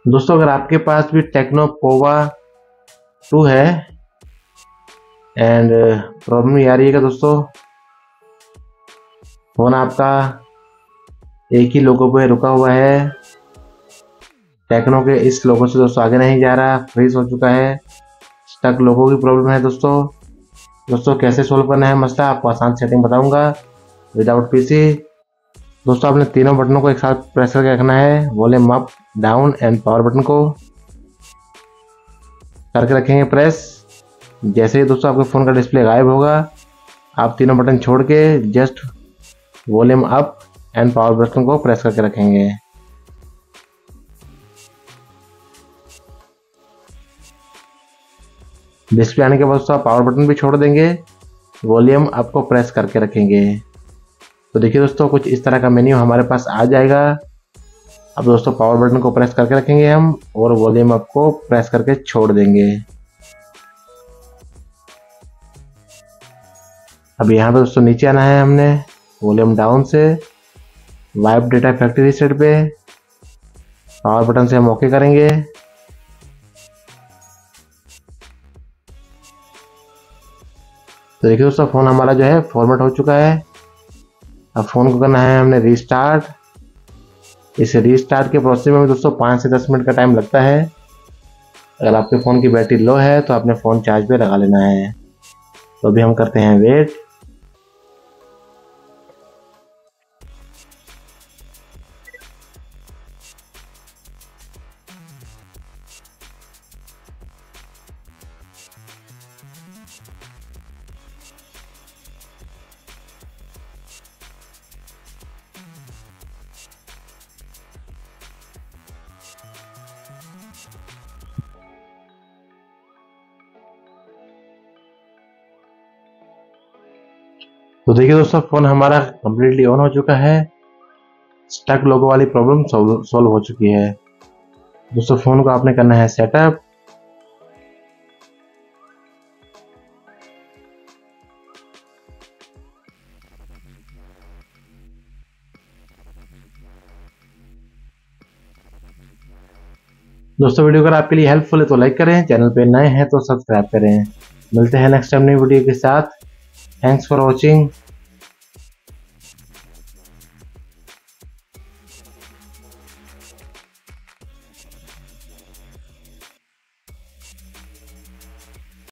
दोस्तों अगर आपके पास भी टेक्नो पोवा 2 है एंड प्रॉब्लम ये आ रही है कि दोस्तों फोन आपका एक ही लोगो पे रुका हुआ है, टेक्नो के इस लोगो से दोस्तों आगे नहीं जा रहा, फ्रीज हो चुका है, स्टक लोगो की प्रॉब्लम है। दोस्तों कैसे सोल्व करना है मसला आपको आसान सेटिंग बताऊंगा विदाउट पीसी। दोस्तों आपने तीनों बटनों को एक साथ प्रेस करके रखना है, volume up, down and power button को करके रखेंगे प्रेस। जैसे ही दोस्तों आपके फ़ोन का डिस्प्ले गायब होगा, आप तीनों बटन छोड़ के just volume up and power button को प्रेस करके रखेंगे। डिस्प्ले आने के बाद दोस्तों आप पावर बटन भी छोड़ देंगे, वॉल्यूम अप को प्रेस करके रखेंगे। तो देखिए दोस्तों कुछ इस तरह का मेन्यू हमारे पास आ जाएगा। अब दोस्तों पावर बटन को प्रेस करके रखेंगे हम और वॉल्यूम अप को प्रेस करके छोड़ देंगे। अब यहाँ पे दोस्तों नीचे आना है हमने, वॉल्यूम डाउन से वाइप डेटा फैक्ट्री रीसेट पे पावर बटन से हम ओके करेंगे। तो देखिए दोस्तों फ़ोन हमारा जो है फॉर्मेट हो चुका है। अब फ़ोन को करना है हमने रीस्टार्ट। इस रीस्टार्ट के प्रोसेस में दोस्तों 5 से 10 मिनट का टाइम लगता है। अगर आपके फ़ोन की बैटरी लो है तो आपने फ़ोन चार्ज पे लगा लेना है। तो अभी हम करते हैं वेट। तो देखिए दोस्तों फ़ोन हमारा कम्प्लीटली ऑन हो चुका है, स्टक लोगो वाली प्रॉब्लम सॉल्व हो चुकी है। दोस्तों फ़ोन को आपने करना है सेटअप। दोस्तों वीडियो अगर आपके लिए हेल्पफुल है तो लाइक करें, चैनल पे नए हैं तो सब्सक्राइब करें। मिलते हैं नेक्स्ट टाइम नई वीडियो के साथ। Thanks for watching.